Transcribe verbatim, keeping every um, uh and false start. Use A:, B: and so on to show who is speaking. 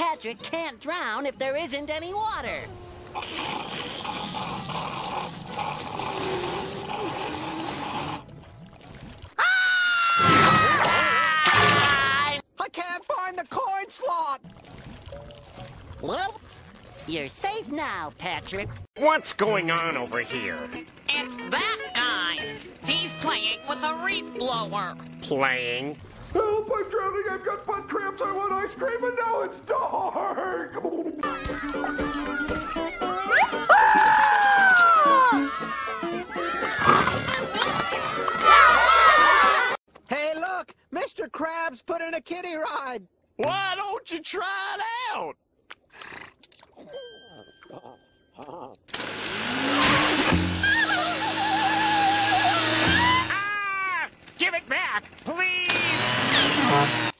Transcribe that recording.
A: Patrick can't drown if there isn't any water.
B: I can't find the coin slot!
A: Well, you're safe now, Patrick.
C: What's going on over here?
D: It's that guy. He's playing with a reef blower.
C: Playing?
E: Help, I'm drowning, I've got butt cramps, I want ice cream, and now it's dark!
B: Hey, look! Mister Krabs put in a kiddie ride!
C: Why don't you try it out? Ah! Give it back, please!